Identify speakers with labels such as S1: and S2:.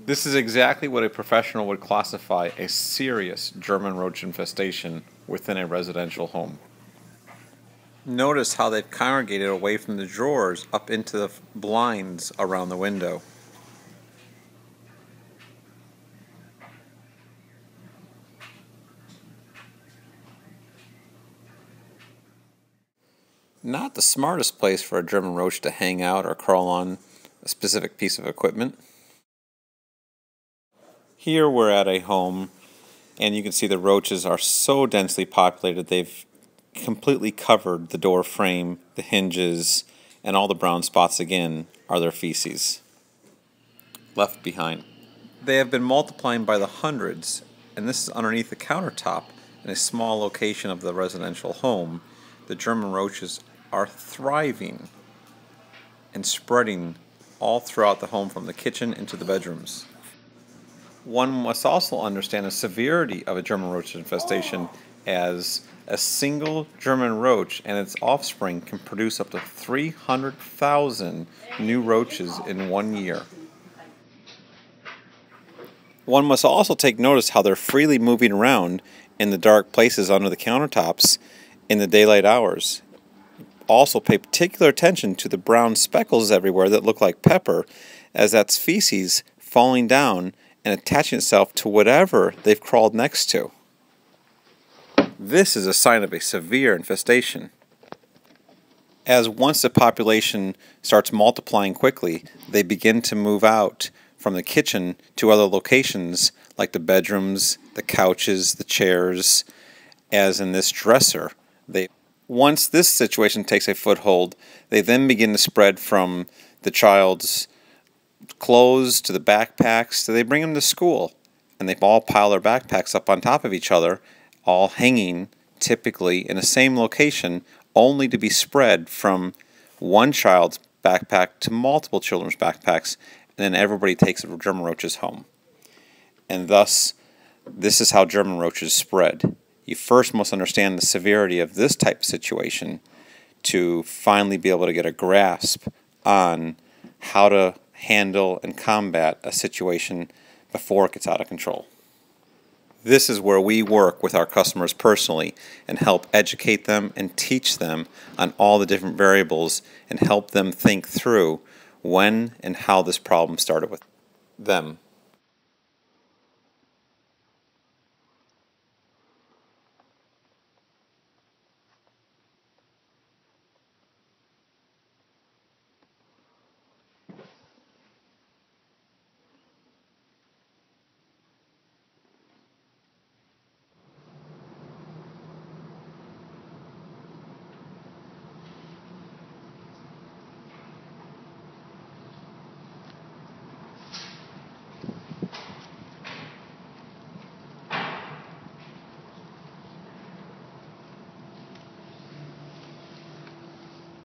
S1: This is exactly what a professional would classify a serious German roach infestation within a residential home. Notice how they've congregated away from the drawers up into the blinds around the window. Not the smartest place for a German roach to hang out or crawl on a specific piece of equipment. Here we're at a home, and you can see the roaches are so densely populated they've completely covered the door frame, the hinges, and all the brown spots again are their feces left behind. They have been multiplying by the hundreds, and this is underneath the countertop in a small location of the residential home. The German roaches are thriving and spreading all throughout the home from the kitchen into the bedrooms. One must also understand the severity of a German roach infestation, as a single German roach and its offspring can produce up to 300,000 new roaches in 1 year. One must also take notice how they're freely moving around in the dark places under the countertops in the daylight hours. Also pay particular attention to the brown speckles everywhere that look like pepper, as that's feces falling down and attaching itself to whatever they've crawled next to. This is a sign of a severe infestation. As once the population starts multiplying quickly, they begin to move out from the kitchen to other locations like the bedrooms, the couches, the chairs, as in this dresser. Once this situation takes a foothold, they then begin to spread from the child's clothes to the backpacks, so they bring them to school, and they all pile their backpacks up on top of each other, all hanging typically in the same location, only to be spread from one child's backpack to multiple children's backpacks, and then everybody takes the German roaches home. And thus, this is how German roaches spread. You first must understand the severity of this type of situation to finally be able to get a grasp on how to handle and combat a situation before it gets out of control. This is where we work with our customers personally and help educate them and teach them on all the different variables and help them think through when and how this problem started with them.